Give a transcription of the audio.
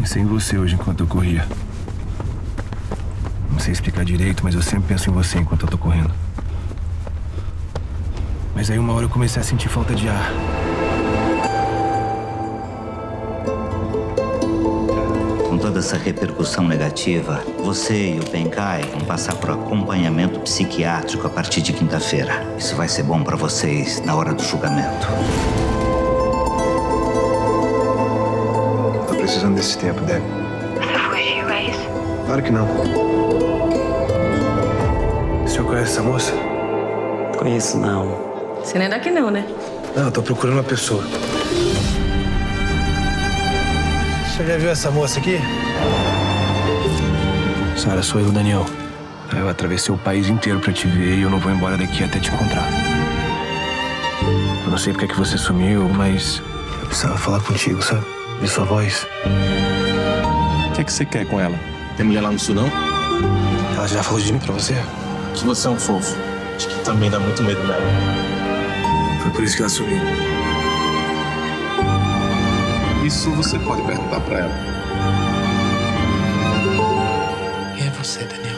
Pensei em você hoje enquanto eu corria. Não sei explicar direito, mas eu sempre penso em você enquanto eu tô correndo. Mas aí uma hora eu comecei a sentir falta de ar. Com toda essa repercussão negativa, você e o Benkai vão passar por acompanhamento psiquiátrico a partir de quinta-feira. Isso vai ser bom pra vocês na hora do julgamento. Tô precisando desse tempo, Deb. Você fugiu, é isso? Claro que não. O senhor conhece essa moça? Conheço não. Você não é daqui não, né? Não, eu tô procurando uma pessoa. Você já viu essa moça aqui? Sara, sou eu, Daniel. Eu atravessei o país inteiro pra te ver e eu não vou embora daqui até te encontrar. Eu não sei porque é que você sumiu, mas eu precisava falar contigo, sabe? Ver sua voz. O que você quer com ela? Tem mulher lá no sul, não? Ela já falou de mim pra você? Que você é um fofo. Acho que também dá muito medo dela. Foi por isso que ela sumiu. Isso você pode perguntar pra ela. Quem é você, Daniel?